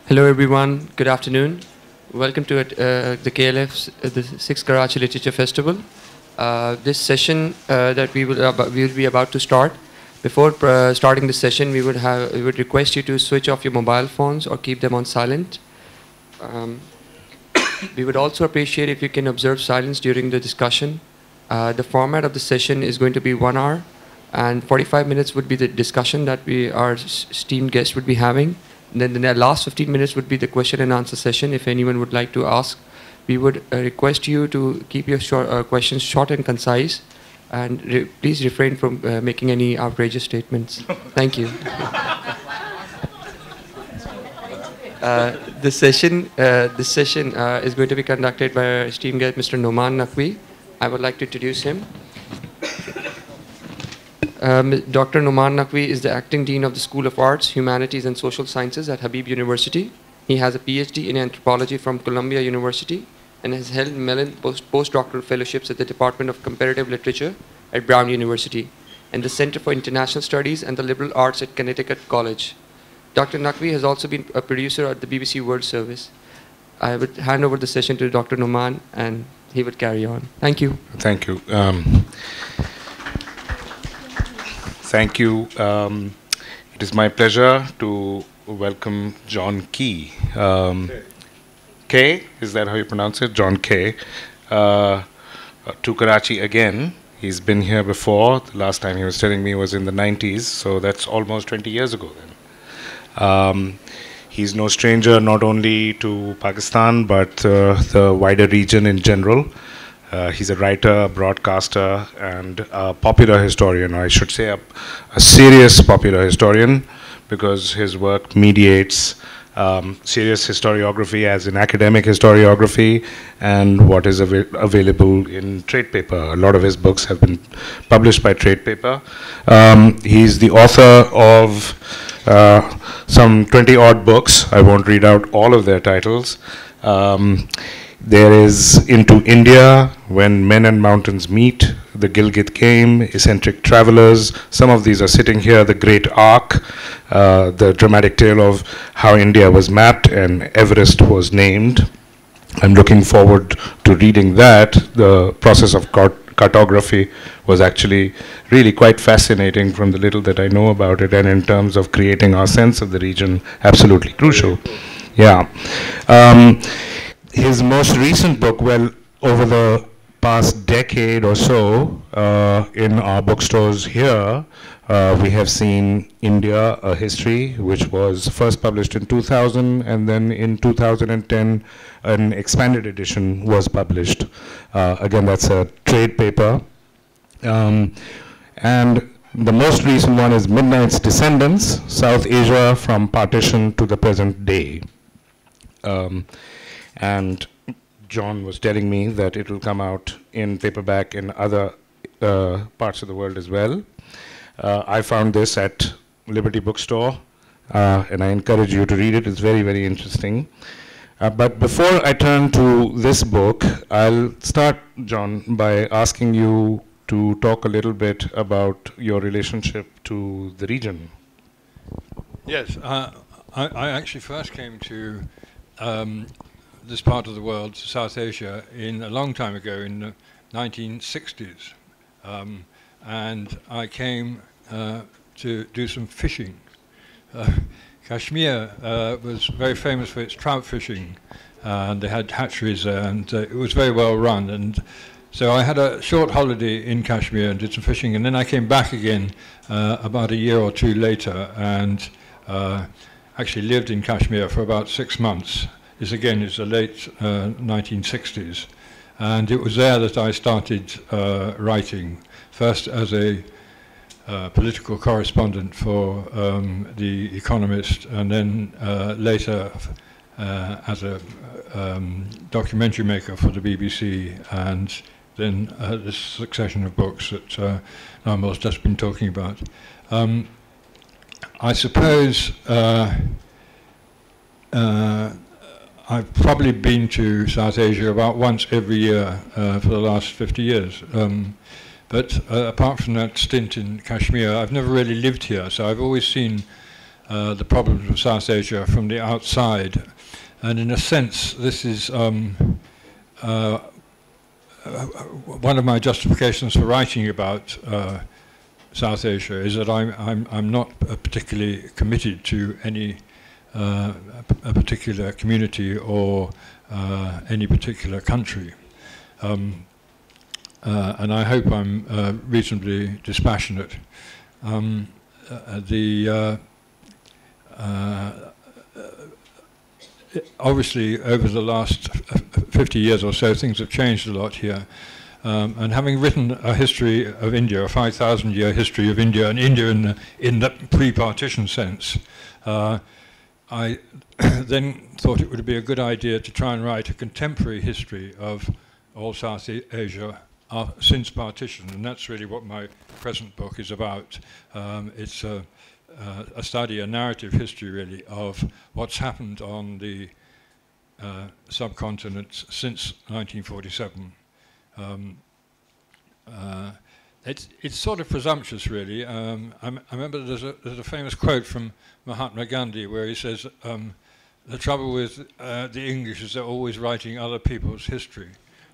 Hello everyone, good afternoon. Welcome to the KLF's the 6th Karachi Literature Festival. This session that we will be about to start. Before starting the session, we would request you to switch off your mobile phones or keep them on silent. We would also appreciate if you can observe silence during the discussion. The format of the session is going to be 1 hour, and 45 minutes would be the discussion that our esteemed guests would be having. And then the last 15 minutes would be the question and answer session. If anyone would like to ask, we would request you to keep your questions short and concise, and please refrain from making any outrageous statements. Thank you. This session is going to be conducted by our esteemed guest, Mr. Noman Naqvi. I would like to introduce him. Dr. Noman Naqvi is the Acting Dean of the School of Arts, Humanities and Social Sciences at Habib University. He has a PhD in anthropology from Columbia University and has held Mellon postdoctoral fellowships at the Department of Comparative Literature at Brown University and the Center for International Studies and the Liberal Arts at Connecticut College. Dr. Naqvi has also been a producer at the BBC World Service. I would hand over the session to Dr. Noman and he would carry on. Thank you. Thank you. Thank you. It is my pleasure to welcome John Key. K, is that how you pronounce it? John K. To Karachi again. He's been here before. The last time he was telling me was in the 90s, so that's almost 20 years ago then. He's no stranger not only to Pakistan, but the wider region in general. He's a writer, a broadcaster, and a popular historian. I should say a serious popular historian, because his work mediates serious historiography as in academic historiography and what is available in trade paper. A lot of his books have been published by trade paper. He's the author of some 20-odd books. I won't read out all of their titles. There is Into India, When Men and Mountains Meet, The Gilgit Game, Eccentric Travelers. Some of these are sitting here. The Great Arc, the dramatic tale of how India was mapped and Everest was named. I'm looking forward to reading that. The process of cartography was actually really quite fascinating from the little that I know about it, and in terms of creating our sense of the region, absolutely crucial. Yeah. His most recent book, well, over the past decade or so, in our bookstores here, we have seen India, A History, which was first published in 2000, and then in 2010, an expanded edition was published. Again, that's a trade paper. And the most recent one is Midnight's Descendants, South Asia from Partition to the Present Day. And John was telling me that it will come out in paperback in other parts of the world as well. I found this at Liberty Bookstore, and I encourage you to read it. It's very, very interesting. But before I turn to this book, I'll start, John, by asking you to talk a little bit about your relationship to the region. Yes, I actually first came to this part of the world, South Asia, in a long time ago, in the 1960s. And I came to do some fishing. Kashmir was very famous for its trout fishing, and they had hatcheries there, and it was very well run. And so I had a short holiday in Kashmir and did some fishing, and then I came back again about a year or two later, and actually lived in Kashmir for about 6 months. This again is the late 1960s, and it was there that I started writing, first as a political correspondent for The Economist, and then later as a documentary maker for the BBC, and then this succession of books that Namal's just been talking about. I suppose I've probably been to South Asia about once every year for the last 50 years. But apart from that stint in Kashmir, I've never really lived here, so I've always seen the problems of South Asia from the outside. And in a sense, this is one of my justifications for writing about South Asia, is that I'm not particularly committed to any a particular community or any particular country. And I hope I'm reasonably dispassionate. Obviously, over the last 50 years or so, things have changed a lot here. And having written a history of India, a 5,000-year history of India, and India in the pre-partition sense, I then thought it would be a good idea to try and write a contemporary history of all South Asia since partition, and that's really what my present book is about. It's a study, a narrative history, really, of what's happened on the subcontinent since 1947. It's sort of presumptuous, really. I remember there's a famous quote from Mahatma Gandhi where he says, the trouble with the English is they're always writing other people's history.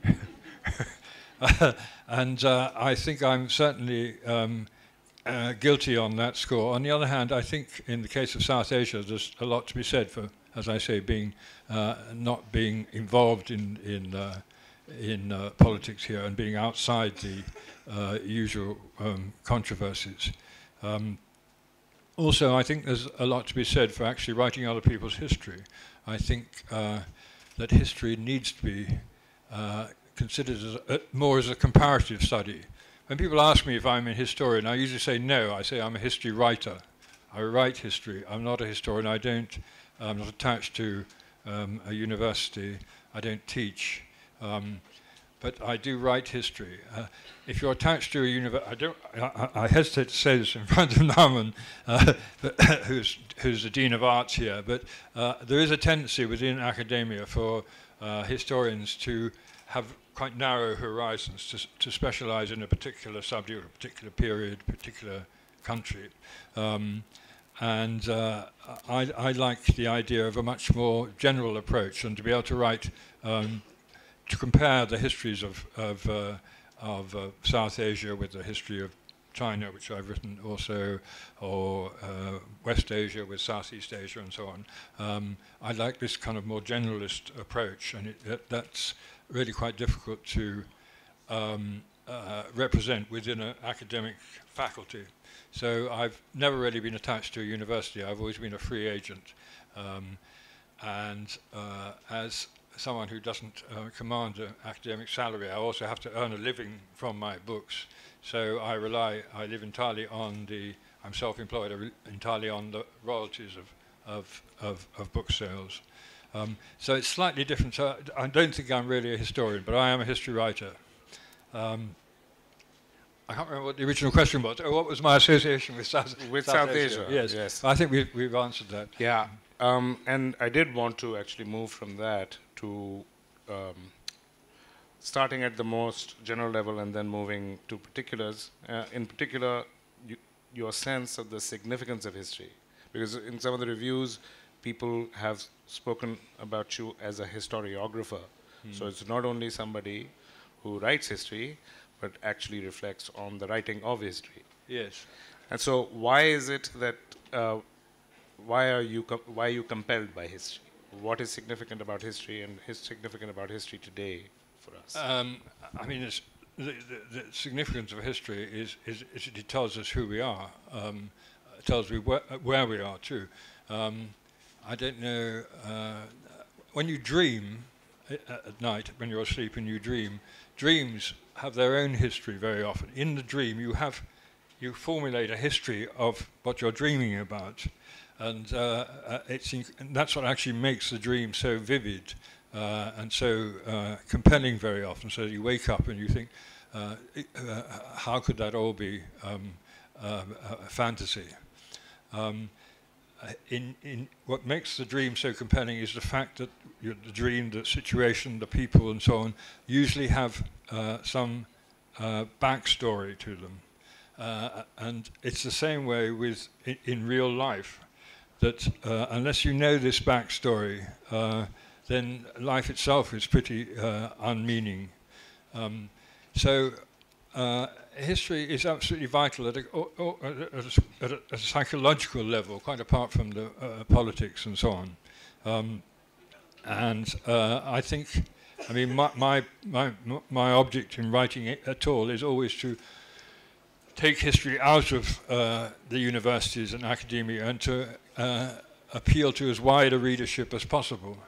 And I think I'm certainly guilty on that score. On the other hand, I think in the case of South Asia, there's a lot to be said for, as I say, being not being involved in politics here and being outside the usual controversies. Also, I think there's a lot to be said for actually writing other people's history. I think that history needs to be considered as more as a comparative study. When people ask me if I'm a historian, I usually say no. I say I'm a history writer. I write history. I'm not a historian. I'm not attached to a university. I don't teach. But I do write history. If you're attached to a university, I hesitate to say this in front of Naman, who's the Dean of Arts here, but there is a tendency within academia for historians to have quite narrow horizons, to specialize in a particular subject, a particular period, particular country. I like the idea of a much more general approach, and to be able to write, to compare the histories of South Asia with the history of China, which I've written also, or West Asia with Southeast Asia and so on. I like this kind of more generalist approach, and that's really quite difficult to represent within an academic faculty. So I've never really been attached to a university. I've always been a free agent. As someone who doesn't command an academic salary, I also have to earn a living from my books. So I live entirely on I'm self-employed, entirely on the royalties of book sales. So it's slightly different. So I don't think I'm really a historian, but I am a history writer. I can't remember what the original question was. Oh, what was my association with South Asia? Yes. I think we've answered that. Yeah. And I did want to actually move from that to starting at the most general level and then moving to particulars. In particular, your sense of the significance of history. Because in some of the reviews, people have spoken about you as a historiographer. So it's not only somebody who writes history, but actually reflects on the writing of history. Yes. And so why is it that, why are you compelled by history? What is significant about history and is significant about history today for us? I mean, the significance of history is it tells us who we are. It tells me where we are too. I don't know, when you dream at night, when you're asleep and you dream, dreams have their own history very often. In the dream, you formulate a history of what you're dreaming about, and that's what actually makes the dream so vivid and so compelling very often. So you wake up and you think, how could that all be a fantasy? In what makes the dream so compelling is the fact that the dream, the situation, the people, and so on, usually have some backstory to them, and it's the same way in real life. that unless you know this backstory, then life itself is pretty unmeaning. So history is absolutely vital at a psychological level, quite apart from the politics and so on. And I think, I mean, my object in writing it at all is always to take history out of the universities and academia and to appeal to as wide a readership as possible.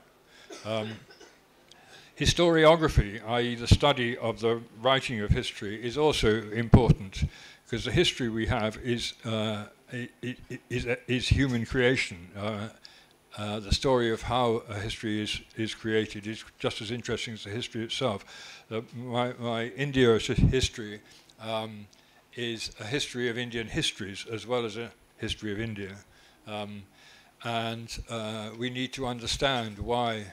Historiography, i.e. the study of the writing of history, is also important because the history we have is human creation. The story of how a history is created is just as interesting as the history itself. My India history is a history of Indian histories as well as a history of India. And we need to understand why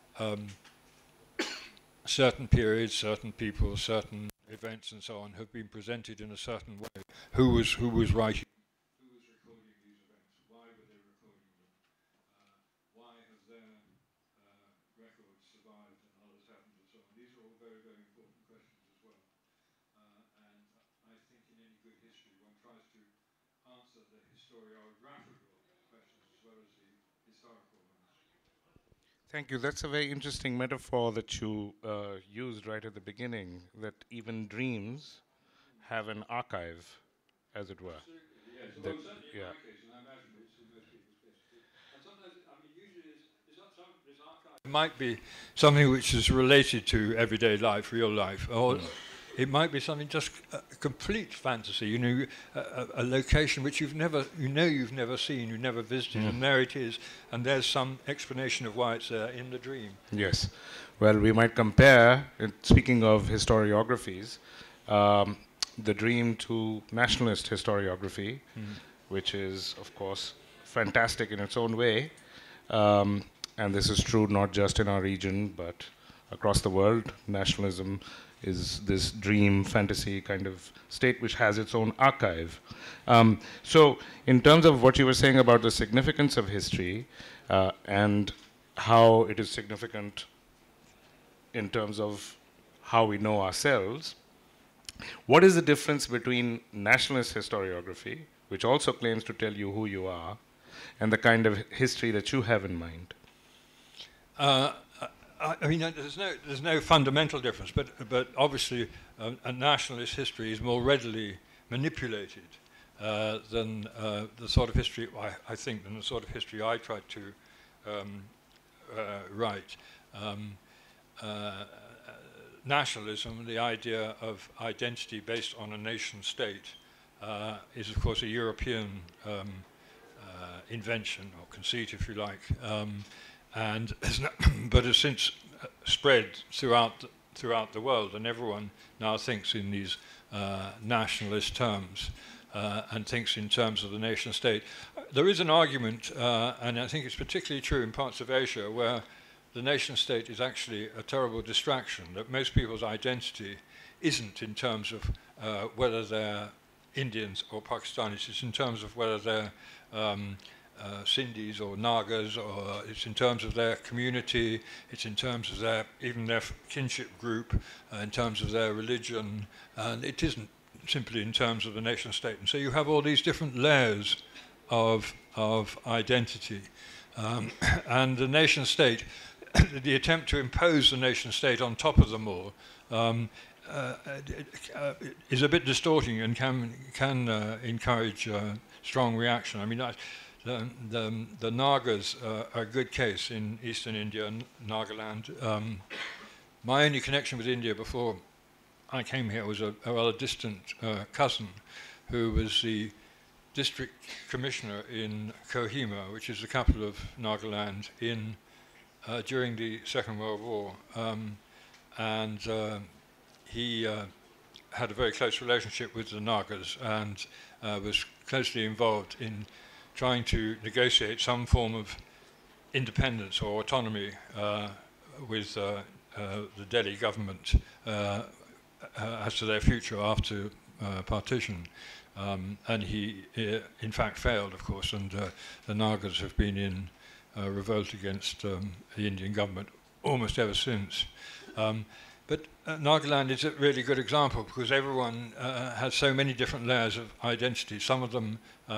certain periods, certain people, certain events and so on have been presented in a certain way. Who was writing? Who was recording these events? Why were they recording them? Why have their records survived and others haven't and so on? These are all very, very important questions as well. And I think in any good history one tries to answer the historiographical questions as well as the historical ones. Thank you. That's a very interesting metaphor that you used right at the beginning, that even dreams have an archive, as it were. Absolutely, yes. That, Well, certainly in yeah. my case, and I imagine it's in most people's cases too. And sometimes, I mean, usually it's not this archive. It might be something which is related to everyday life, real life, or it might be something just a complete fantasy. You know, a location which you've never seen, you've never visited, and there it is, and there's some explanation of why it's there in the dream. Yes. Well, we might compare, speaking of historiographies, the dream to nationalist historiography, which is, of course, fantastic in its own way. And this is true not just in our region, but across the world. Nationalism is this dream, fantasy kind of state which has its own archive. So in terms of what you were saying about the significance of history and how it is significant in terms of how we know ourselves, what is the difference between nationalist historiography, which also claims to tell you who you are, and the kind of history that you have in mind? I mean, there's no fundamental difference, but obviously a nationalist history is more readily manipulated than the sort of history I think than the sort of history I tried to write. Nationalism, the idea of identity based on a nation state, is of course a European invention or conceit, if you like. But has since spread throughout the world, and everyone now thinks in these nationalist terms and thinks in terms of the nation state. There is an argument, and I think it's particularly true in parts of Asia, where the nation state is actually a terrible distraction, that most people's identity isn't in terms of whether they're Indians or Pakistanis, it's in terms of whether they're Sindhis or Nagas, or it's in terms of their community, it's in terms of even their kinship group, in terms of their religion, and it isn't simply in terms of the nation state. And so you have all these different layers of identity. And the nation state, the attempt to impose the nation state on top of them all, is a bit distorting and can encourage strong reaction. I mean, the Nagas are a good case in eastern India and Nagaland. My only connection with India before I came here was a rather distant cousin who was the district commissioner in Kohima, which is the capital of Nagaland, during the Second World War. He had a very close relationship with the Nagas and was closely involved in trying to negotiate some form of independence or autonomy with the Delhi government as to their future after partition. And he, in fact, failed, of course, and the Nagas have been in revolt against the Indian government almost ever since. But Nagaland is a really good example because everyone has so many different layers of identity. Some of them,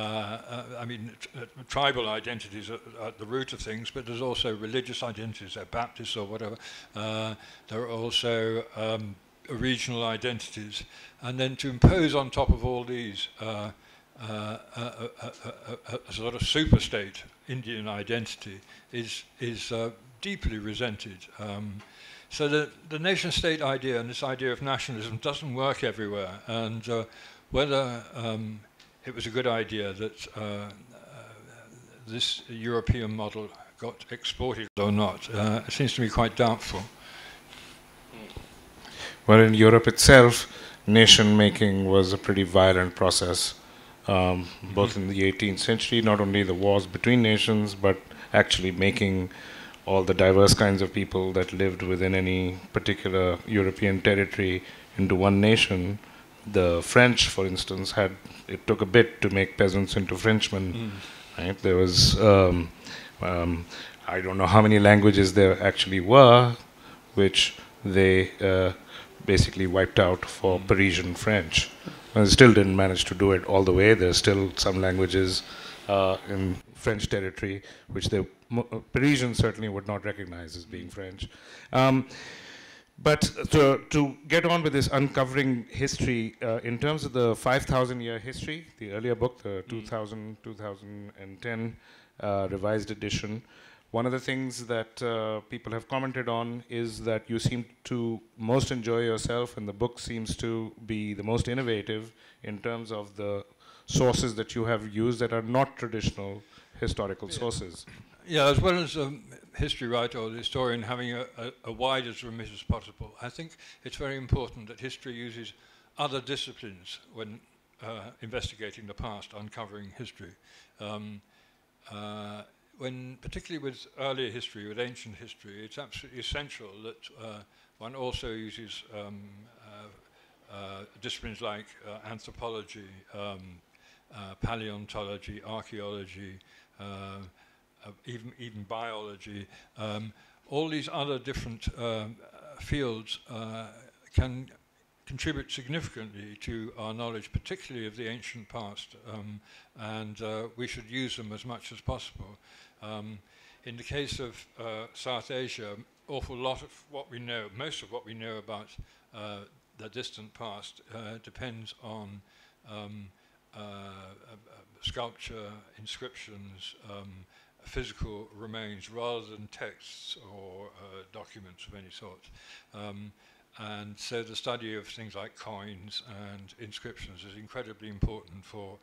tribal identities are at the root of things, but there's also religious identities, they're Baptists or whatever. There are also regional identities. And then to impose on top of all these a sort of super-state Indian identity is deeply resented. So the nation-state idea and this idea of nationalism doesn't work everywhere, and whether it was a good idea that this European model got exported or not seems to me quite doubtful. Well, in Europe itself, nation-making was a pretty violent process, both in the 18th century, not only the wars between nations, but actually making all the diverse kinds of people that lived within any particular European territory into one nation. The French, for instance, it took a bit to make peasants into Frenchmen. Right? There was, I don't know how many languages there actually were, which they basically wiped out for Parisian French. And they still didn't manage to do it all the way. There's still some languages in French territory which the Parisians certainly would not recognize as being French. But to get on with this uncovering history, in terms of the 5,000-year history, the earlier book, the 2010 revised edition, one of the things that people have commented on is that you seem to most enjoy yourself, and the book seems to be the most innovative in terms of the sources that you have used that are not traditional historical sources. Yeah, as well as a history writer or the historian having a wide as remit as possible, I think it's very important that history uses other disciplines when investigating the past, uncovering history. Particularly with earlier history, with ancient history, it's absolutely essential that one also uses disciplines like anthropology, paleontology, archaeology, even biology. All these other different fields can contribute significantly to our knowledge, particularly of the ancient past, and we should use them as much as possible. In the case of South Asia, awful lot of what we know, most of what we know about the distant past depends on sculpture, inscriptions, physical remains rather than texts or documents of any sort. And so the study of things like coins and inscriptions is incredibly important for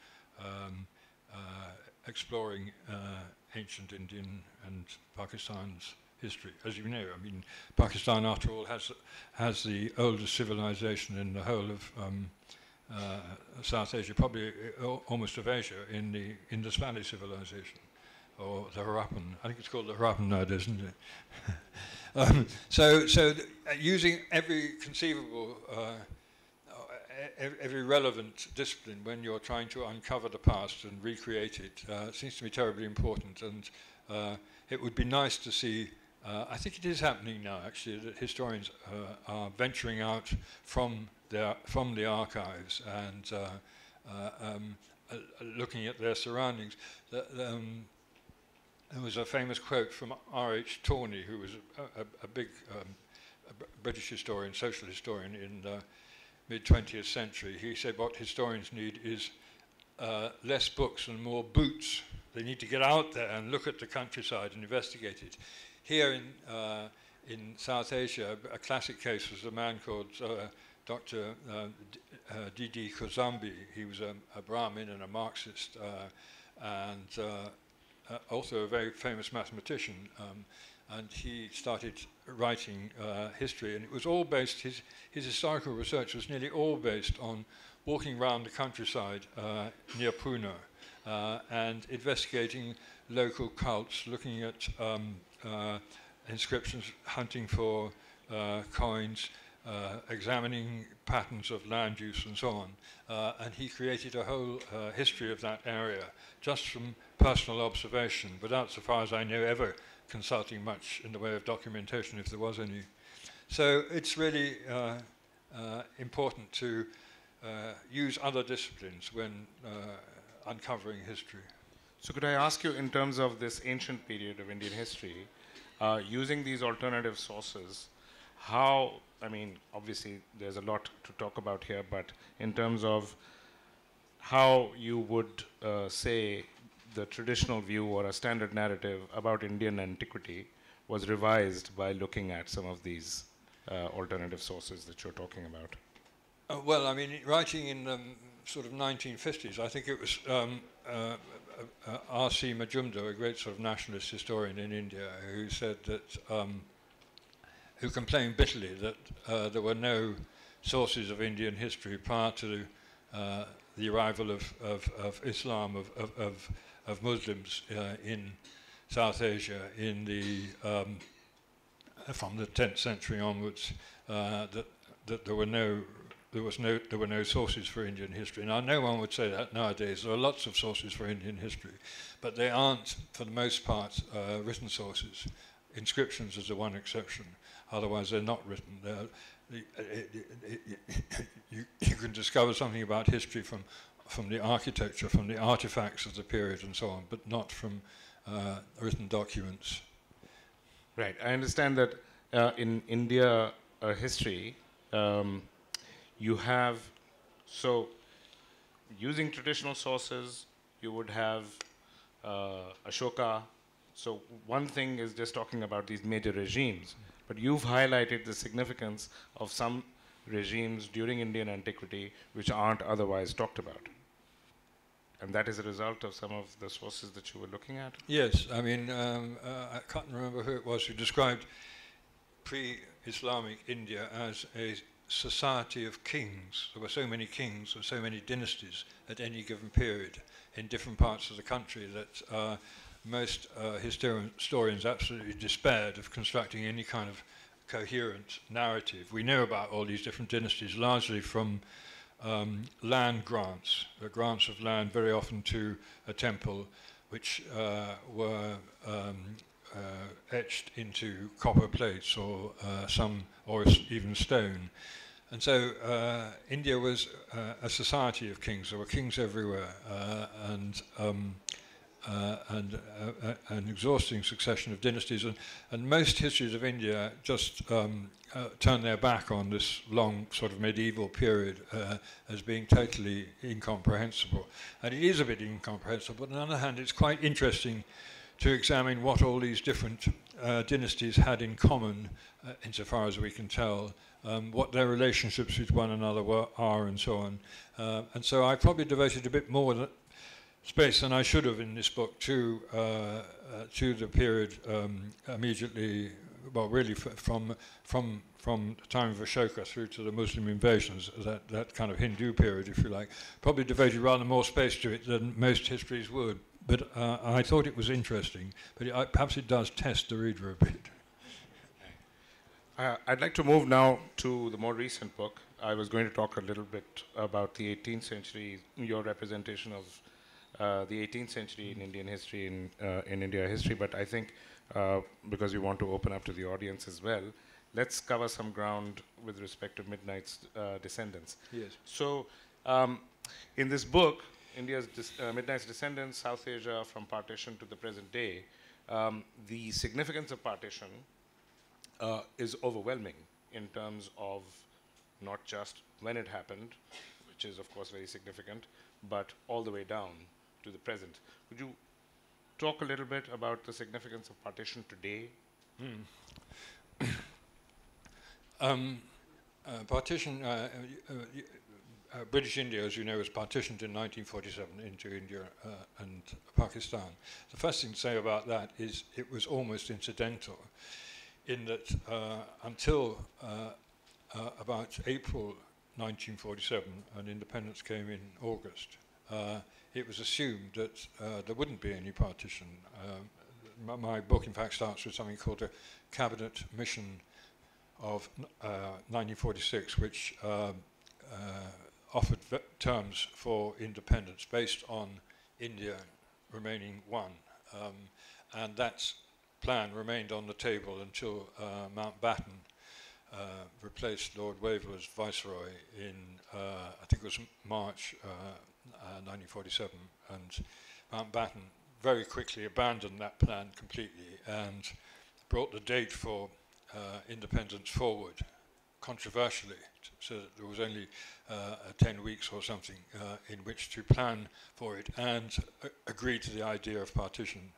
exploring ancient Indian and Pakistan's history. As you know, I mean, Pakistan, after all, has the oldest civilization in the whole of South Asia, probably almost of Asia, in the Indus Valley civilization, or the Harappan. I think it's called the Harappan nowadays, isn't it? So using every conceivable, every relevant discipline when you're trying to uncover the past and recreate it seems to me terribly important. And it would be nice to see, I think it is happening now actually, that historians are venturing out from the archives and looking at their surroundings. There was a famous quote from R.H. Tawney, who was a big British historian, social historian in the mid-20th century. He said what historians need is less books and more boots. They need to get out there and look at the countryside and investigate it. Here in South Asia, a classic case was a man called Dr. D.D. Kozambi. He was a Brahmin and a Marxist, and also a very famous mathematician, and he started writing history, and it was all based, his historical research was nearly all based on walking around the countryside near Pune and investigating local cults, looking at inscriptions, hunting for coins, examining patterns of land use and so on. And he created a whole history of that area just from personal observation, without, so far as I know, ever consulting much in the way of documentation, if there was any. So it's really important to use other disciplines when uncovering history. So could I ask you, in terms of this ancient period of Indian history, using these alternative sources, how, I mean, obviously there's a lot to talk about here, but in terms of how you would say the traditional view or a standard narrative about Indian antiquity was revised by looking at some of these alternative sources that you're talking about? Well, I mean, writing in the sort of 1950s, I think it was R.C. Majumdar, a great sort of nationalist historian in India, who said that, who complained bitterly that there were no sources of Indian history prior to the arrival of Islam, of Muslims in South Asia in the from the 10th century onwards, that there were no sources for Indian history. Now, no one would say that nowadays. There are lots of sources for Indian history, but they aren't, for the most part, written sources. Inscriptions is the one exception. Otherwise, they're not written. You can discover something about history from the architecture, from the artifacts of the period, and so on, but not from written documents. Right. I understand that in India history, you have, so using traditional sources, you would have Ashoka. So one thing is just talking about these major regimes, but you've highlighted the significance of some regimes during Indian antiquity which aren't otherwise talked about. And that is a result of some of the sources that you were looking at? Yes, I mean, I can't remember who it was who described pre-Islamic India as a society of kings. There were so many kings and so many dynasties at any given period in different parts of the country that most historians absolutely despaired of constructing any kind of coherent narrative. We know about all these different dynasties largely from land grants, grants of land very often to a temple, which were etched into copper plates or even stone. And so India was a society of kings. There were kings everywhere, and an exhausting succession of dynasties, and most histories of India just turn their back on this long sort of medieval period as being totally incomprehensible. And it is a bit incomprehensible, but on the other hand, it's quite interesting to examine what all these different dynasties had in common, insofar as we can tell, what their relationships with one another are, and so on. And so I probably devoted a bit more space than I should have in this book to the period immediately, well, really from the time of Ashoka through to the Muslim invasions, that kind of Hindu period, if you like. Probably devoted rather more space to it than most histories would. But I thought it was interesting, but perhaps it does test the reader a bit. I'd like to move now to the more recent book. I was going to talk a little bit about the 18th century, your representation of the 18th century in Indian history, in India history, but I think because we want to open up to the audience as well, let's cover some ground with respect to Midnight's descendants. Yes. So in this book, India's Midnight's Descendants, South Asia from Partition to the Present Day, the significance of partition is overwhelming in terms of not just when it happened, which is of course very significant, but all the way down to the present. Could you talk a little bit about the significance of partition today? Partition, British India, as you know, was partitioned in 1947 into India and Pakistan. The first thing to say about that is it was almost incidental, in that until about April 1947, and independence came in August, it was assumed that there wouldn't be any partition. My book, in fact, starts with something called a cabinet mission of 1946, which offered terms for independence based on India remaining one. And that plan remained on the table until Mountbatten replaced Lord Waver as Viceroy in, I think it was March 1947, and Mountbatten very quickly abandoned that plan completely and brought the date for independence forward, controversially, so that there was only 10 weeks or something in which to plan for it, and agreed to the idea of partition.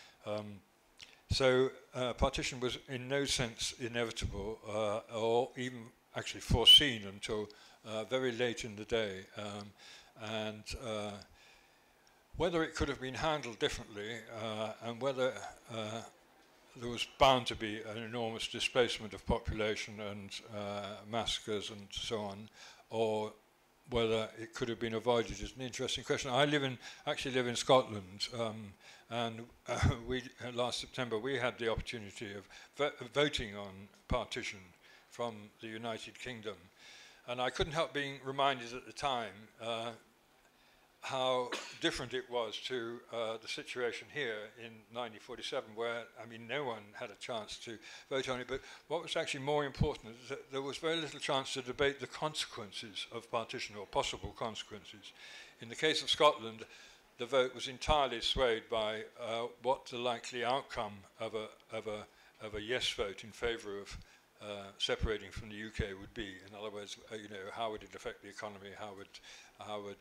So partition was in no sense inevitable or even actually foreseen until very late in the day. And whether it could have been handled differently and whether there was bound to be an enormous displacement of population and massacres and so on, or whether it could have been avoided is an interesting question. I actually live in Scotland, and last September we had the opportunity of voting on partition from the United Kingdom, and I couldn't help being reminded at the time how different it was to the situation here in 1947, where, I mean, no one had a chance to vote on it. But what was actually more important is that there was very little chance to debate the consequences of partition, or possible consequences. In the case of Scotland, the vote was entirely swayed by what the likely outcome of a yes vote in favour of separating from the UK would be. In other words, how would it affect the economy? How would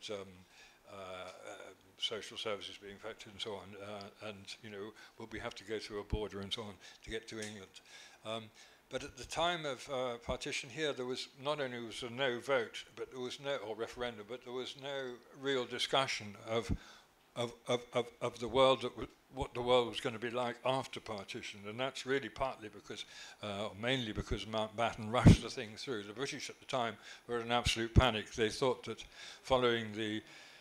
social services being affected and so on, and will we have to go through a border and so on to get to England? But at the time of partition here, there was not only was there no vote, but there was no, or referendum, but there was no real discussion of the world, what the world was going to be like after partition, and that's really partly because, or mainly because Mountbatten rushed the thing through. The British at the time were in absolute panic. They thought that following the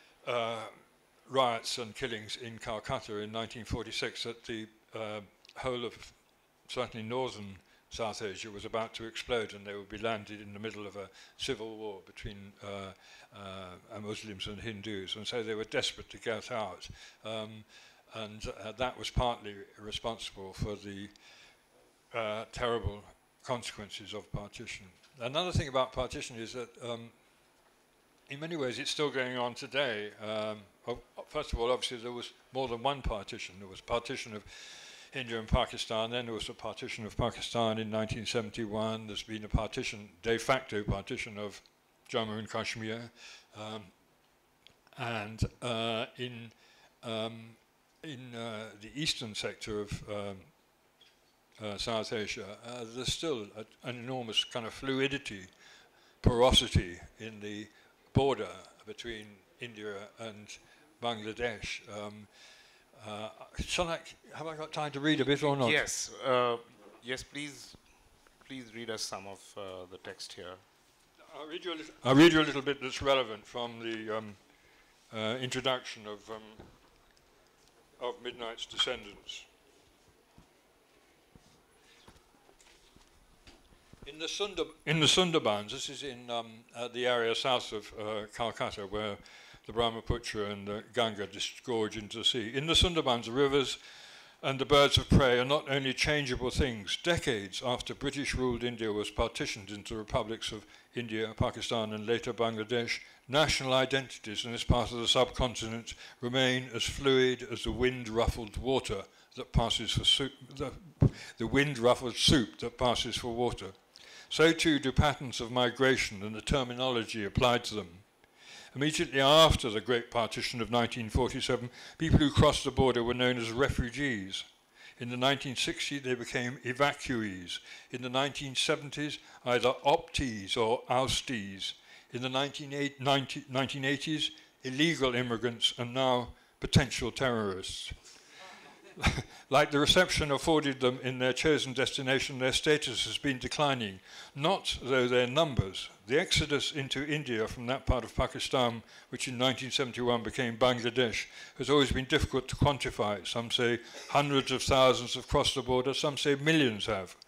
riots and killings in Calcutta in 1946, that the whole of certainly northern South Asia was about to explode, and they would be landed in the middle of a civil war between Muslims and Hindus, and so they were desperate to get out, and that was partly responsible for the terrible consequences of partition. Another thing about partition is that in many ways it's still going on today. First of all, obviously there was more than one partition. There was partition of India and Pakistan, then there was a partition of Pakistan in 1971. There's been a partition, de facto partition, of Jammu and Kashmir, and in the eastern sector of South Asia, there's still an enormous kind of fluidity, porosity in the border between India and Bangladesh. Have I got time to read a bit or not? Yes, yes. Please read us some of the text here. I'll read you a little bit that's relevant from the introduction of Midnight's Descendants. In the Sundarbans, this is in the area south of Calcutta, where the Brahmaputra and the Ganga disgorge into the sea. In the Sundarbans, the rivers and the birds of prey are not only changeable things. Decades after British-ruled India was partitioned into republics of India, Pakistan, and later Bangladesh, national identities in this part of the subcontinent remain as fluid as the wind-ruffled water that passes for soup. The wind-ruffled soup that passes for water. So too do patterns of migration and the terminology applied to them. Immediately after the Great Partition of 1947, people who crossed the border were known as refugees. In the 1960s, they became evacuees. In the 1970s, either optees or oustees. In the 1980s, illegal immigrants, and now potential terrorists. Like the reception afforded them in their chosen destination, their status has been declining, not though their numbers. The exodus into India from that part of Pakistan, which in 1971 became Bangladesh, has always been difficult to quantify. Some say hundreds of thousands have crossed the border, some say millions have.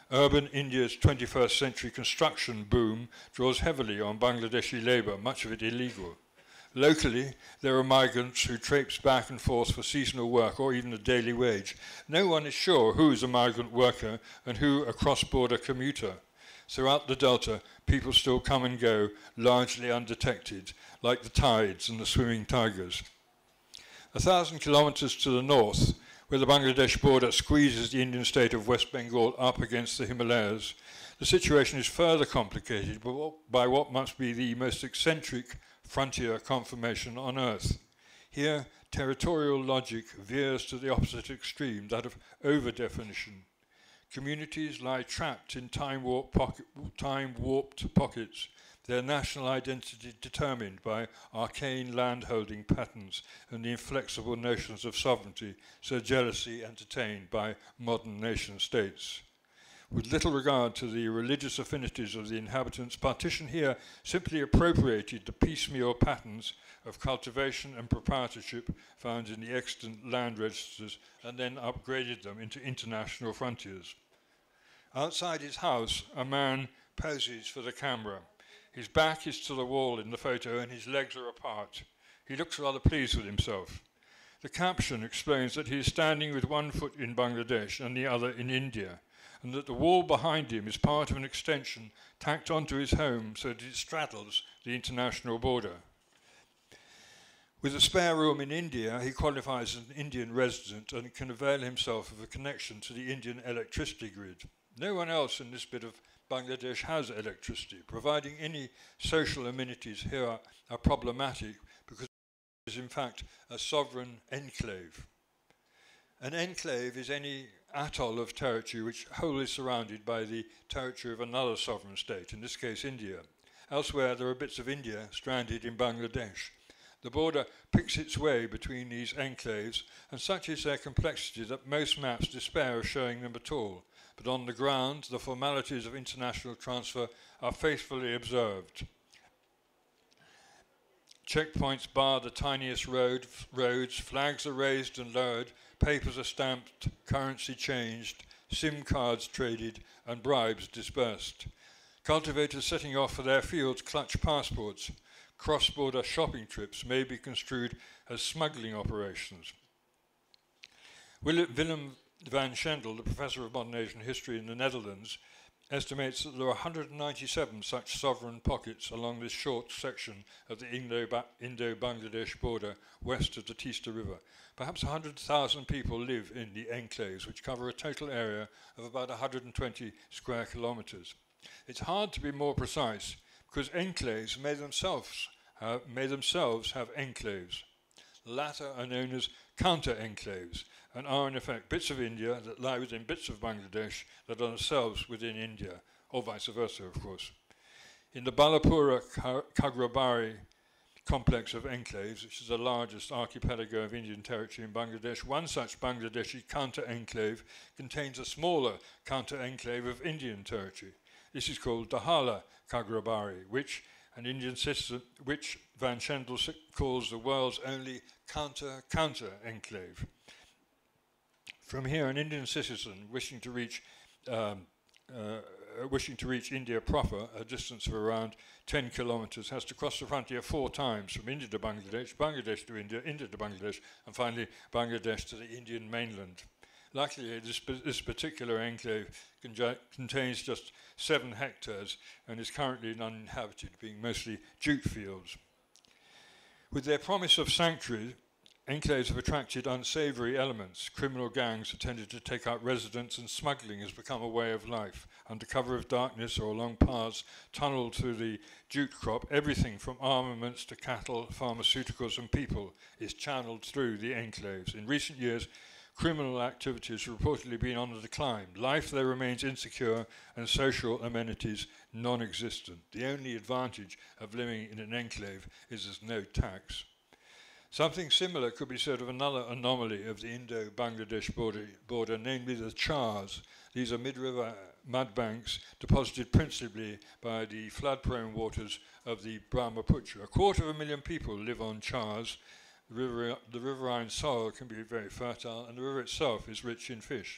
Urban India's 21st century construction boom draws heavily on Bangladeshi labour, much of it illegal. Locally, there are migrants who traipse back and forth for seasonal work or even a daily wage. No one is sure who is a migrant worker and who a cross-border commuter. Throughout the Delta, people still come and go, largely undetected, like the tides and the swimming tigers. 1,000 kilometres to the north, where the Bangladesh border squeezes the Indian state of West Bengal up against the Himalayas, the situation is further complicated by what must be the most eccentric frontier conformation on Earth. Here, territorial logic veers to the opposite extreme, that of over-definition. Communities lie trapped in time-warped pockets, their national identity determined by arcane landholding patterns and the inflexible notions of sovereignty so jealously entertained by modern nation-states. With little regard to the religious affinities of the inhabitants, partition here simply appropriated the piecemeal patterns of cultivation and proprietorship found in the extant land registers and then upgraded them into international frontiers. Outside his house, a man poses for the camera. His back is to the wall in the photo and his legs are apart. He looks rather pleased with himself. The caption explains that he is standing with one foot in Bangladesh and the other in India, and that the wall behind him is part of an extension tacked onto his home so that it straddles the international border. With a spare room in India, he qualifies as an Indian resident and can avail himself of a connection to the Indian electricity grid. No one else in this bit of Bangladesh has electricity. Providing any social amenities here are problematic because it is in fact a sovereign enclave. An enclave is any atoll of territory which wholly surrounded by the territory of another sovereign state, in this case India. Elsewhere there are bits of India stranded in Bangladesh. The border picks its way between these enclaves, and such is their complexity that most maps despair of showing them at all. But on the ground, the formalities of international transfer are faithfully observed. Checkpoints bar the tiniest roads, flags are raised and lowered, papers are stamped, currency changed, SIM cards traded, and bribes dispersed. Cultivators setting off for their fields clutch passports. Cross-border shopping trips may be construed as smuggling operations. Willem van Schendel, the professor of modern Asian history in the Netherlands, estimates that there are 197 such sovereign pockets along this short section of the Indo-Bangladesh border west of the Teesta River. Perhaps 100,000 people live in the enclaves, which cover a total area of about 120 square kilometers. It's hard to be more precise, because enclaves may themselves have enclaves. The latter are known as counter-enclaves and are in effect bits of India that lie within bits of Bangladesh that are themselves within India, or vice versa, of course. In the Balapura Kagrabari complex of enclaves, which is the largest archipelago of Indian territory in Bangladesh, one such Bangladeshi counter-enclave contains a smaller counter-enclave of Indian territory. This is called Dahala Kagrabari, which an Indian citizen, which Van Schendel calls the world's only counter enclave. From here, an Indian citizen wishing to reach India proper, a distance of around 10 kilometers, has to cross the frontier 4 times from India to Bangladesh, Bangladesh to India, India to Bangladesh, and finally Bangladesh to the Indian mainland. Luckily, this particular enclave contains just 7 hectares and is currently uninhabited, being mostly jute fields. With their promise of sanctuary, enclaves have attracted unsavory elements. Criminal gangs have tended to take out residents, and smuggling has become a way of life. Under cover of darkness or along paths tunneled through the jute crop, everything from armaments to cattle, pharmaceuticals and people is channeled through the enclaves. In recent years, criminal activities have reportedly been on the decline. Life there remains insecure and social amenities non-existent. The only advantage of living in an enclave is there's no tax. Something similar could be said of another anomaly of the Indo-Bangladesh border, namely the chars. These are mid-river mudbanks deposited principally by the flood-prone waters of the Brahmaputra. 250,000 people live on chars. The riverine soil can be very fertile, and the river itself is rich in fish.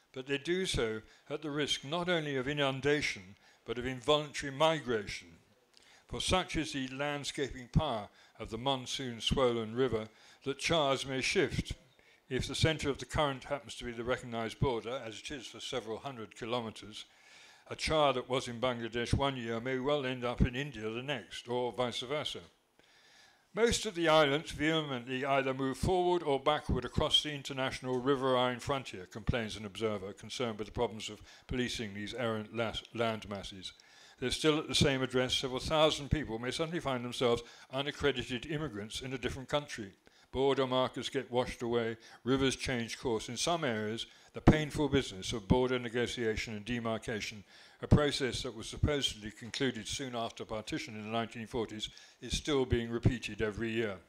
but they do so at the risk not only of inundation, but of involuntary migration. For such is the landscaping power of the monsoon-swollen river that chars may shift. If the centre of the current happens to be the recognised border, as it is for several hundred kilometres, a char that was in Bangladesh one year may well end up in India the next, or vice versa. Most of the islands vehemently either move forward or backward across the international riverine frontier, complains an observer concerned with the problems of policing these errant land masses. They're still at the same address. Several thousand people may suddenly find themselves unaccredited immigrants in a different country. Border markers get washed away, rivers change course. In some areas, the painful business of border negotiation and demarcation, a process that was supposedly concluded soon after partition in the 1940s, is still being repeated every year.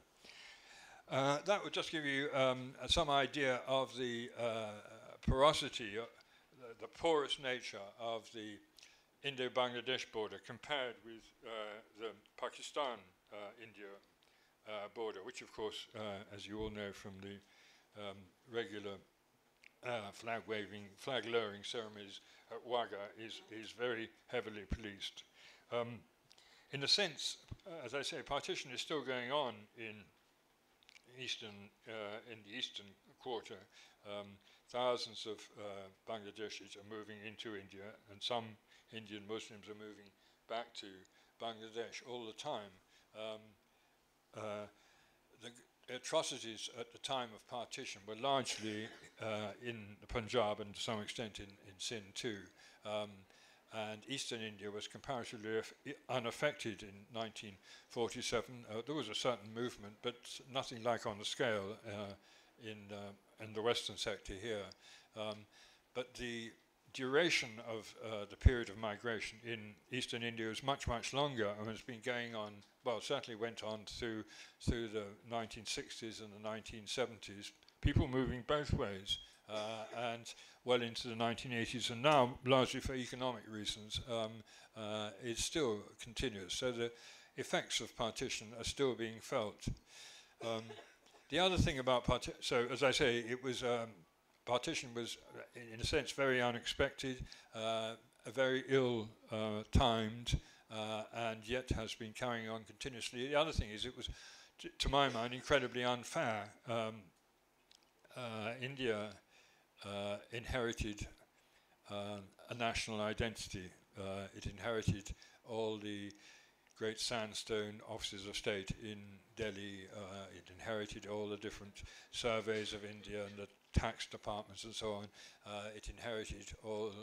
That would just give you some idea of the porosity, the porous nature of the Indo-Bangladesh border compared with the Pakistan-India border, which of course, as you all know from the regular flag-waving, flag-lowering ceremonies at Wagah, is very heavily policed. In a sense, as I say, partition is still going on in the eastern quarter. Thousands of Bangladeshis are moving into India, and some Indian Muslims are moving back to Bangladesh all the time. The atrocities at the time of partition were largely in the Punjab and to some extent in Sindh too. And eastern India was comparatively unaffected in 1947. There was a certain movement, but nothing like on the scale in the western sector here. But the duration of the period of migration in eastern India is much, much longer and has been going on, well, certainly went on through the 1960s and the 1970s, people moving both ways, and well into the 1980s, and now, largely for economic reasons, it still continues. So the effects of partition are still being felt. The other thing about partition, so as I say, it was partition was, in a sense, very unexpected, very ill-timed, and yet has been carrying on continuously. The other thing is it was, to my mind, incredibly unfair. India inherited a national identity. It inherited all the great sandstone offices of state in Delhi. It inherited all the different surveys of India and the tax departments and so on. It inherited all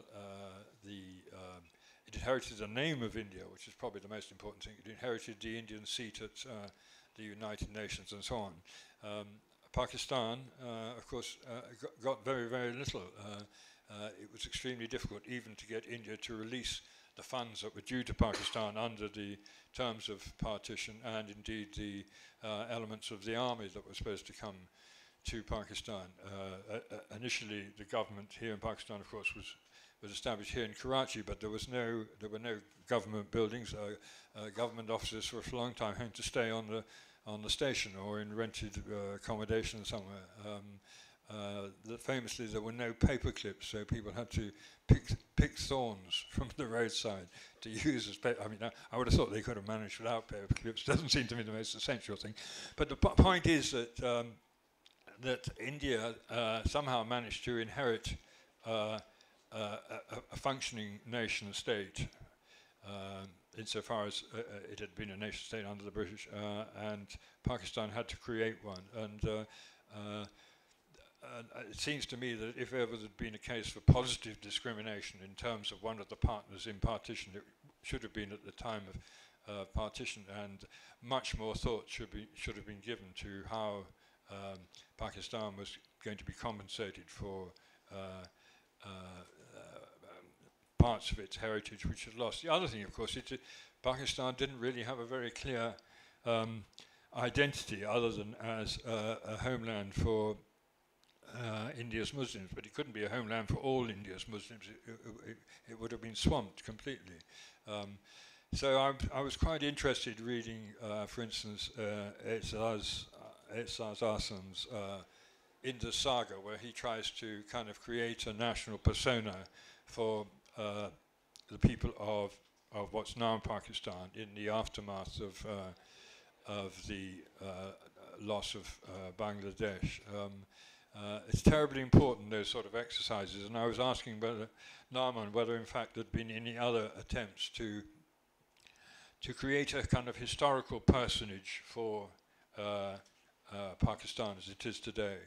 it inherited the name of India, which is probably the most important thing. It inherited the Indian seat at the United Nations and so on. Pakistan, of course, got very, very little. It was extremely difficult even to get India to release the funds that were due to Pakistan under the terms of partition, and indeed the elements of the army that were supposed to come to Pakistan. Initially, the government here in Pakistan, of course, was established here in Karachi, but there were no government buildings. Government officers for a long time had to stay on the station or in rented accommodation somewhere. Famously, there were no paper clips, so people had to pick thorns from the roadside to use as paper. I mean, I would have thought they could have managed without paper clips. Doesn't seem to me the most essential thing. But the point is that that India somehow managed to inherit a functioning nation state, insofar as it had been a nation state under the British, and Pakistan had to create one. And it seems to me that if ever there had been a case for positive discrimination in terms of one of the partners in partition, it should have been at the time of partition, and much more thought should have been given to how Pakistan was going to be compensated for parts of its heritage which it lost. The other thing, of course, is that Pakistan didn't really have a very clear identity other than as a homeland for India's Muslims, but it couldn't be a homeland for all India's Muslims. It would have been swamped completely. So I was quite interested reading, for instance, Aizaz Ahsan's in the saga where he tries to kind of create a national persona for the people of what's now in Pakistan in the aftermath of the loss of Bangladesh. It's terribly important, those sort of exercises, and I was asking Narman whether in fact there'd been any other attempts to create a kind of historical personage for Pakistan as it is today.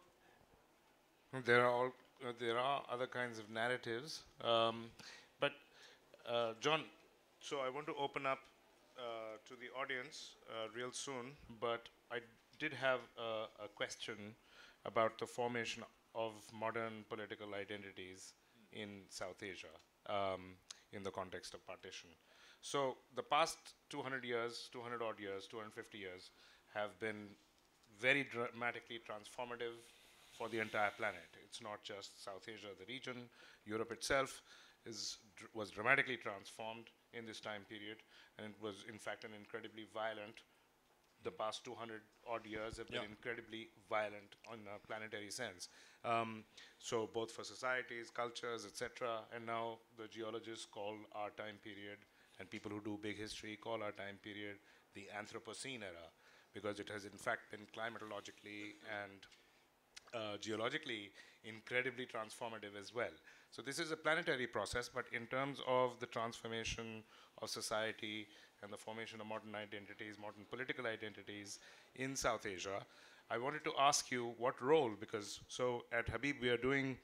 There are other kinds of narratives, but John, so I want to open up to the audience real soon, but I did have a question about the formation of modern political identities in South Asia in the context of partition. So the past 200 years, 200 odd years, 250 years have been very dramatically transformative for the entire planet. It's not just South Asia, the region. Europe itself was dramatically transformed in this time period, and it was in fact an incredibly violent. The past 200 odd years have been incredibly violent in a planetary sense. So both for societies, cultures, etc. And now the geologists call our time period, and people who do big history call our time period the Anthropocene era, because it has in fact been climatologically and geologically incredibly transformative as well. So this is a planetary process, but in terms of the transformation of society and the formation of modern identities, modern political identities in South Asia, I wanted to ask you what role, because so at Habib we are doing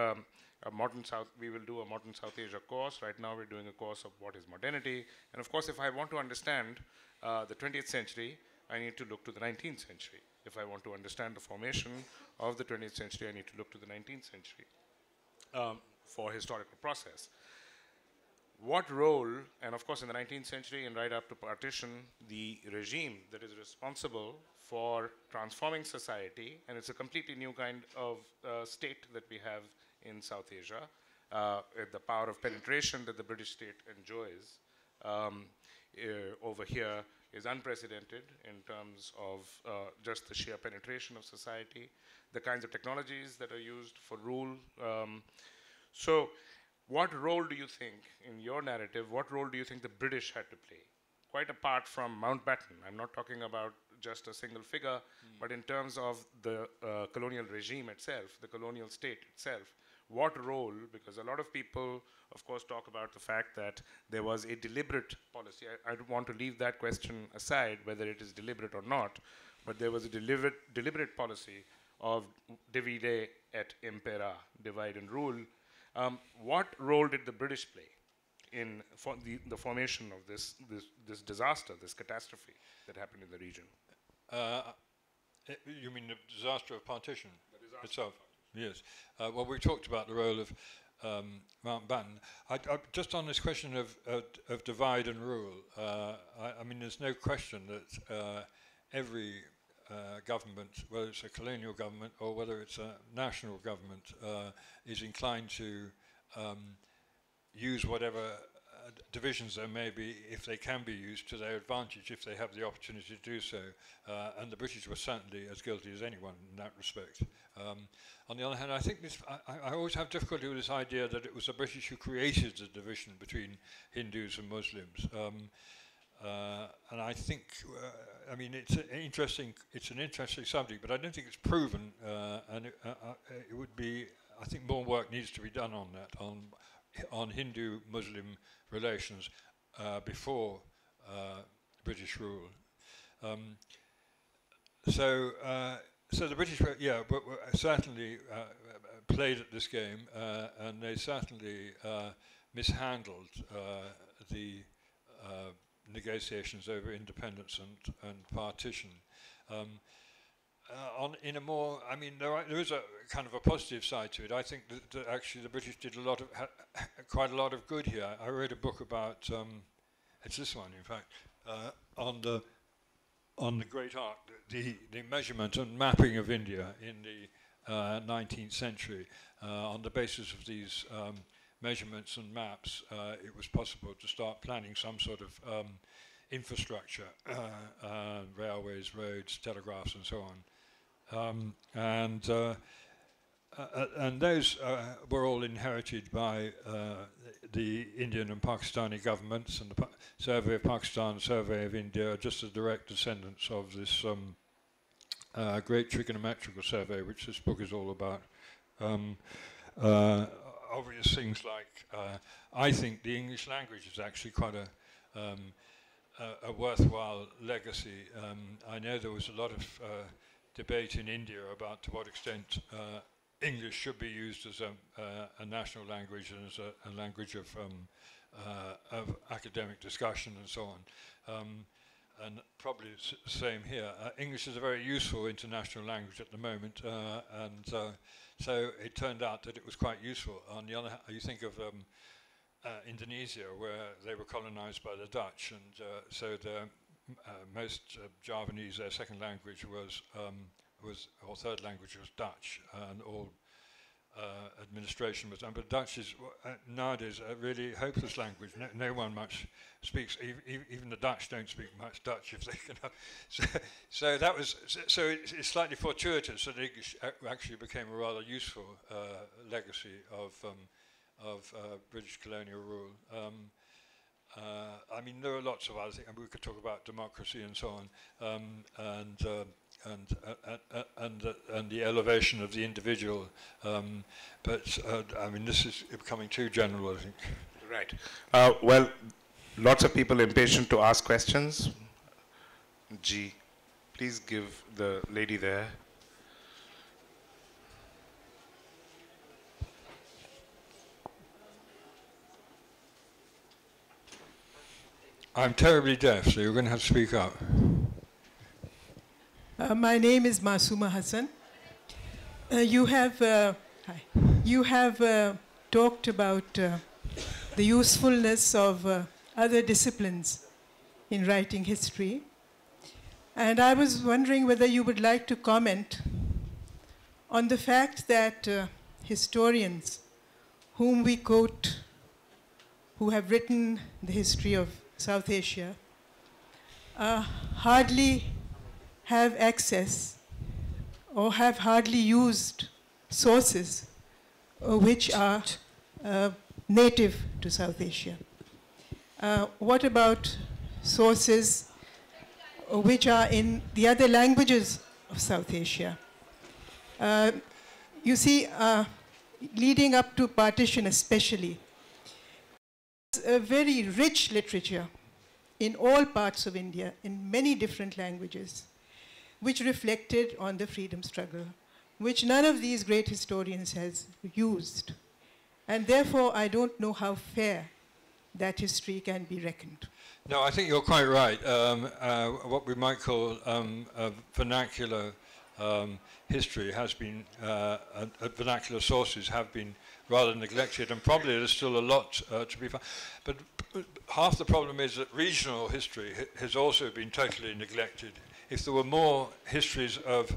we will do a modern South Asia course. Right now we're doing a course of what is modernity, and of course if I want to understand the 20th century, I need to look to the 19th century. If I want to understand the formation of the 20th century, I need to look to the 19th century for historical process. What role, and of course in the 19th century and right up to partition, the regime that is responsible for transforming society, and it's a completely new kind of state that we have in South Asia, the power of penetration that the British state enjoys over here is unprecedented in terms of just the sheer penetration of society, the kinds of technologies that are used for rule. So what role do you think, in your narrative, what role do you think the British had to play? Quite apart from Mountbatten, I'm not talking about just a single figure, but in terms of the colonial regime itself, the colonial state itself, what role, because a lot of people, of course, talk about the fact that there was a deliberate policy. I don't want to leave that question aside, whether it is deliberate or not, but there was a deliberate policy of divide et impera, divide and rule. What role did the British play in the formation of this disaster, this catastrophe that happened in the region? You mean the disaster of partition itself? Yes. Well, we talked about the role of Mountbatten. Just on this question of divide and rule, I mean, there's no question that every government, whether it's a colonial government or whether it's a national government, is inclined to use whatever divisions there may be, if they can be used to their advantage, if they have the opportunity to do so. And the British were certainly as guilty as anyone in that respect. On the other hand, I think I always have difficulty with this idea that it was the British who created the division between Hindus and Muslims. And I think, I mean, it's an interesting subject, but I don't think it's proven, and it would be, I think more work needs to be done on that, on Hindu-Muslim relations before British rule. So the British were certainly played at this game, and they certainly mishandled the negotiations over independence and partition. In a more, I mean, there is a kind of a positive side to it. I think that actually the British did quite a lot of good here. I read a book about, it's this one in fact, on the Great Arc, the measurement and mapping of India in the 19th century. On the basis of these measurements and maps, it was possible to start planning some sort of infrastructure, railways, roads, telegraphs, and so on. And those were all inherited by the Indian and Pakistani governments, and the Survey of Pakistan, Survey of India, just as direct descendants of this great trigonometrical survey, which this book is all about. Obvious things like, I think the English language is actually quite a worthwhile legacy. I know there was a lot of debate in India about to what extent English should be used as a national language and as a language of academic discussion and so on. And probably the same here. English is a very useful international language at the moment, and so it turned out that it was quite useful. On the other hand, you think of Indonesia, where they were colonized by the Dutch, and so the most Javanese, their second language was, or third language was Dutch, and all administration was done. But Dutch is nowadays a really hopeless language. No one much speaks. Even the Dutch don't speak much Dutch if they can. So that was. So it's slightly fortuitous that English actually became a rather useful legacy of British colonial rule. I mean, there are lots of other things. We could talk about democracy and so on, and the elevation of the individual. But I mean, this is becoming too general, I think. Right. Well, lots of people impatient to ask questions. G, please give the lady there. I'm terribly deaf, so you're going to have to speak up. My name is Masuma Hassan. You have talked about the usefulness of other disciplines in writing history. And I was wondering whether you would like to comment on the fact that historians whom we quote, who have written the history of South Asia, hardly have access or have hardly used sources which are native to South Asia. What about sources which are in the other languages of South Asia? You see, leading up to partition especially, a very rich literature in all parts of India, in many different languages, which reflected on the freedom struggle, which none of these great historians has used. And therefore, I don't know how fair that history can be reckoned. No, I think you're quite right. What we might call a vernacular history has been, vernacular sources have been rather neglected, and probably there's still a lot to be found. But half the problem is that regional history has also been totally neglected. If there were more histories of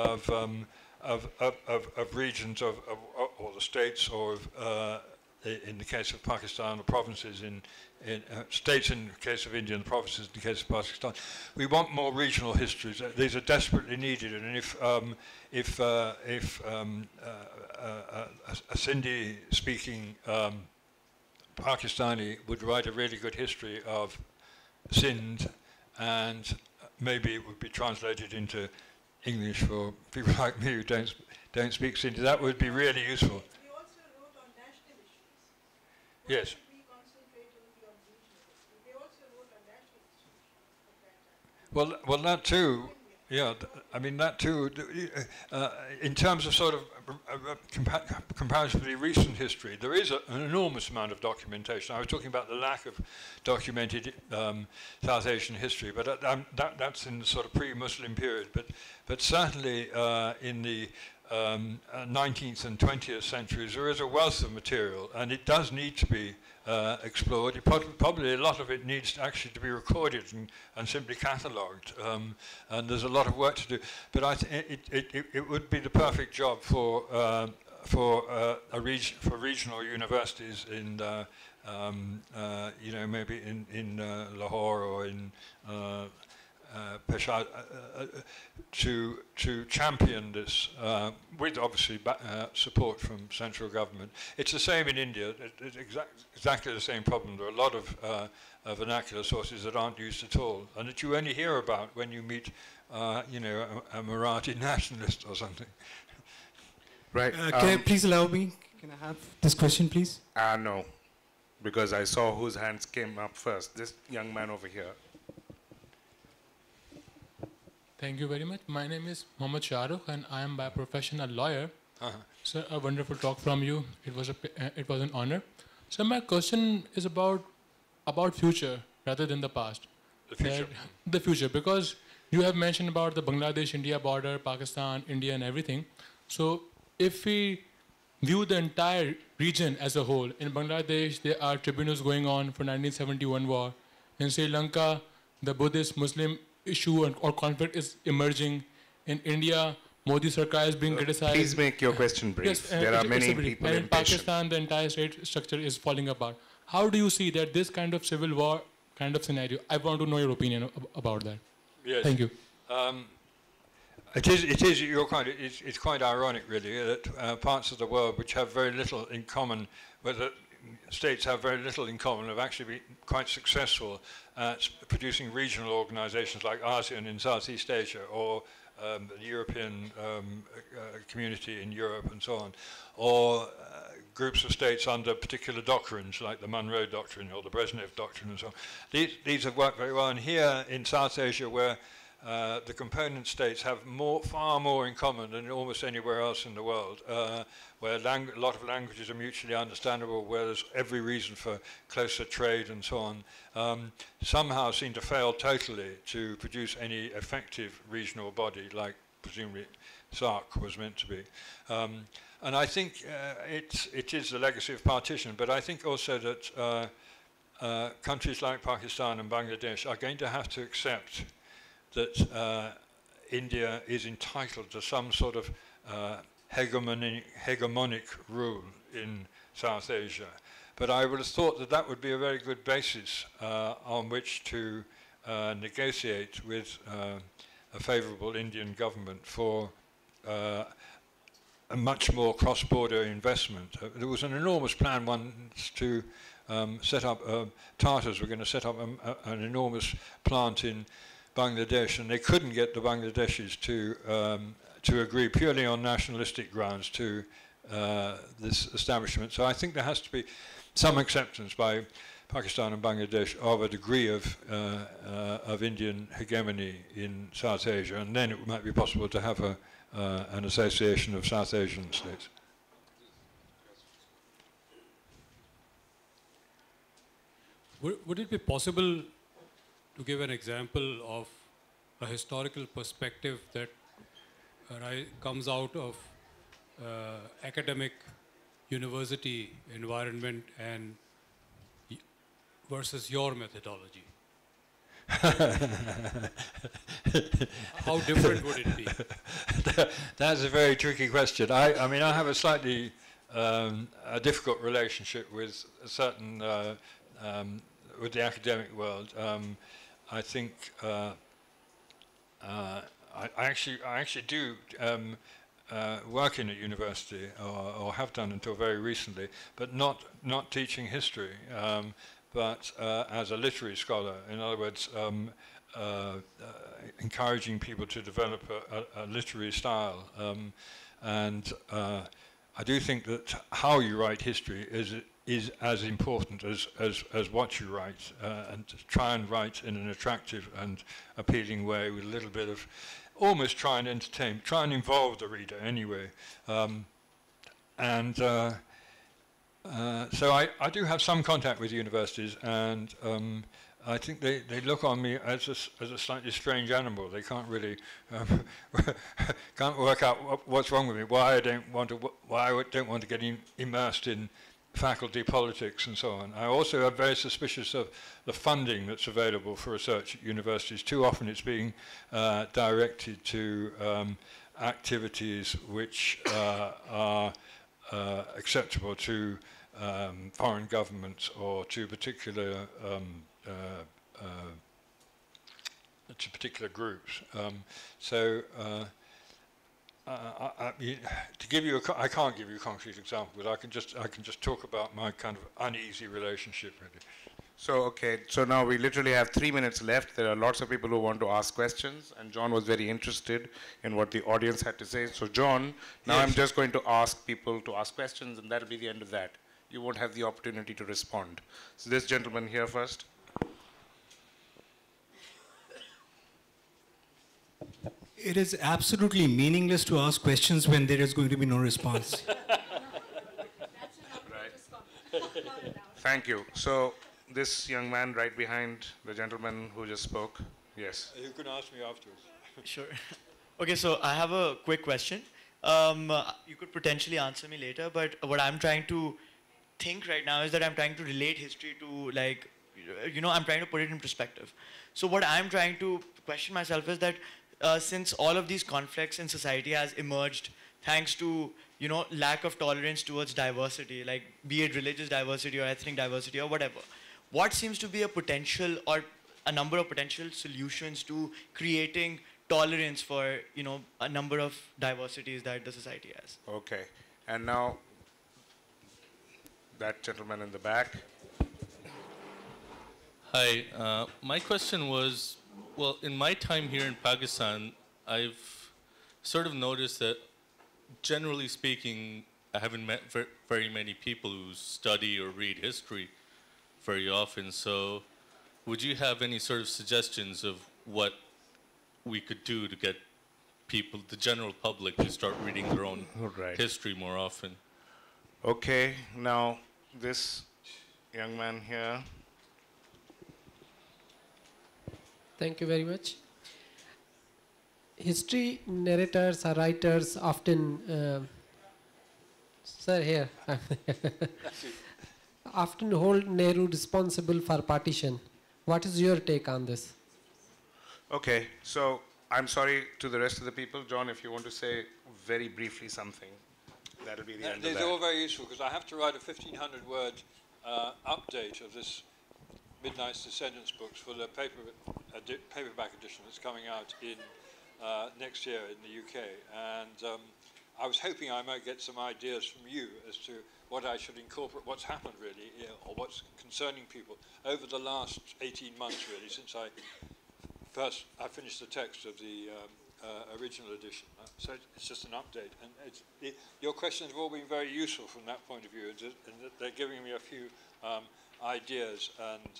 regions or the states, or in the case of Pakistan, the provinces, in states in the case of India, and the provinces in the case of Pakistan, we want more regional histories. These are desperately needed, and if a Sindhi-speaking Pakistani would write a really good history of Sindh, and maybe it would be translated into English for people like me who don't speak Sindhi, that would be really useful. He also wrote on national issues. Yes. We concentrate only on regional history. They also wrote on national issues at that time. Well, that too. Yeah, I mean that too. In terms of sort of comparatively recent history, there is an enormous amount of documentation. I was talking about the lack of documented South Asian history, but that's in the sort of pre-Muslim period. But certainly in the 19th and 20th centuries, there is a wealth of material, and it does need to be explored. Probably a lot of it needs actually to be recorded and simply catalogued, and there's a lot of work to do. But I think it would be the perfect job for regional universities in maybe in Lahore or in Peshawar, to champion this with obviously support from central government. It's the same in India. It's exactly the same problem. There are a lot of vernacular sources that aren't used at all, and that you only hear about when you meet, you know, a Marathi nationalist or something. Right. Can I please allow me? Can I have this question, please? No, because I saw whose hands came up first. This young man over here. Thank you very much. My name is Mohammad Shahrukh, and I am by profession a lawyer. Sir, a wonderful talk from you. It was an honor. So my question is about future rather than the past. The future. The future, because you have mentioned about the Bangladesh-India border, Pakistan, India, and everything. So if we view the entire region as a whole, in Bangladesh there are tribunals going on for 1971 war. In Sri Lanka, the Buddhist-Muslim issue or conflict is emerging. In India, Modi Sarkar is being criticized. Please make your question brief. Yes, there are many people and in impatient. Pakistan, the entire state structure is falling apart. How do you see that this kind of civil war kind of scenario? I want to know your opinion about that. Yes. Thank you. It's quite ironic, really, that parts of the world which have very little in common, where the states have very little in common, have actually been quite successful at producing regional organizations like ASEAN in Southeast Asia, or the European community in Europe and so on, or groups of states under particular doctrines like the Monroe Doctrine or the Brezhnev Doctrine and so on. These have worked very well. And here in South Asia, where the component states have far more in common than almost anywhere else in the world, where a lot of languages are mutually understandable, where there's every reason for closer trade and so on, somehow seem to fail totally to produce any effective regional body like presumably SAARC was meant to be. And I think it is the legacy of partition, but I think also that countries like Pakistan and Bangladesh are going to have to accept that India is entitled to some sort of hegemonic rule in South Asia. But I would have thought that that would be a very good basis on which to negotiate with a favourable Indian government for a much more cross-border investment. There was an enormous plan once to set up, Tatars were going to set up an enormous plant in Bangladesh, and they couldn't get the Bangladeshis to agree purely on nationalistic grounds to this establishment. So I think there has to be some acceptance by Pakistan and Bangladesh of a degree of Indian hegemony in South Asia, and then it might be possible to have an association of South Asian states. Would it be possible to give an example of a historical perspective that comes out of academic university environment and versus your methodology? How different would it be? That's a very tricky question. I mean, I have a slightly a difficult relationship with a certain with the academic world. I think I actually do work in a university, or have done until very recently, but not teaching history, but as a literary scholar. In other words, encouraging people to develop a literary style, and I do think that how you write history is as important as what you write, and to try and write in an attractive and appealing way with a little bit of almost try and entertain, try and involve the reader anyway. So I do have some contact with universities, and I think they look on me as a slightly strange animal. They can't really can't work out what's wrong with me, why I don't want to get immersed in faculty politics and so on. I also am very suspicious of the funding that's available for research at universities. Too often it's being directed to activities which are acceptable to foreign governments or to particular to particular groups. To give you I can't give you a concrete example, but I can just talk about my kind of uneasy relationship with it. So, okay, so now we literally have 3 minutes left. There are lots of people who want to ask questions, and John was very interested in what the audience had to say. So, John, now Yes. I'm just going to ask people to ask questions, and that'll be the end of that. You won't have the opportunity to respond. So, this gentleman here first. It is absolutely meaningless to ask questions when there is going to be no response. Right. Thank you. So, this young man right behind the gentleman who just spoke. Yes. You can ask me afterwards. Sure. Okay, so I have a quick question. You could potentially answer me later, but what I'm trying to think right now is that I'm trying to relate history to, like, I'm trying to put it in perspective. So what I'm trying to question myself is that since all of these conflicts in society has emerged thanks to, lack of tolerance towards diversity, like be it religious diversity or ethnic diversity or whatever, what seems to be a potential or a number of potential solutions to creating tolerance for, a number of diversities that the society has? Okay. And now, that gentleman in the back. Hi. My question was, well, in my time here in Pakistan, I've sort of noticed that, generally speaking, I haven't met very many people who study or read history very often. So would you have any sort of suggestions of what we could do to get people, the general public, to start reading their own history more often? Okay, now this young man here. Thank you very much. History narrators or writers often, sir, here, often hold Nehru responsible for partition. What is your take on this? Okay, so I'm sorry to the rest of the people. John, if you want to say very briefly something, that'll be the end of that. These are all very useful because I have to write a 1,500-word update of this Midnight's Descendants books for the paperback edition that's coming out in next year in the UK. And I was hoping I might get some ideas from you as to what I should incorporate, what's happened really, or what's concerning people over the last 18 months really, since I finished the text of the original edition. So it's just an update. And your questions have all been very useful from that point of view, and they're giving me a few ideas and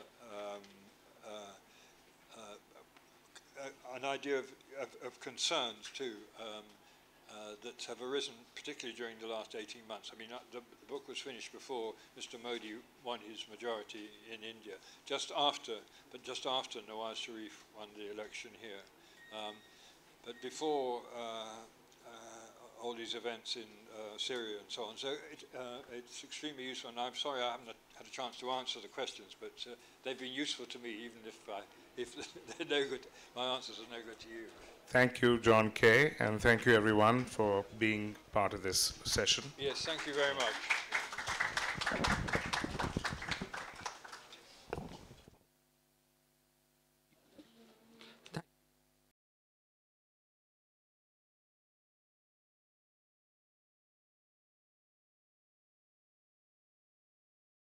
an idea of concerns too that have arisen particularly during the last 18 months. I mean, the book was finished before Mr. Modi won his majority in India, just after Nawaz Sharif won the election here. But before all these events in Syria and so on. So it's extremely useful, and I'm sorry I haven't had a chance to answer the questions, but they've been useful to me, even if they're no good, my answers are no good to you. Thank you, John Kay, and thank you everyone for being part of this session. Yes, thank you very much.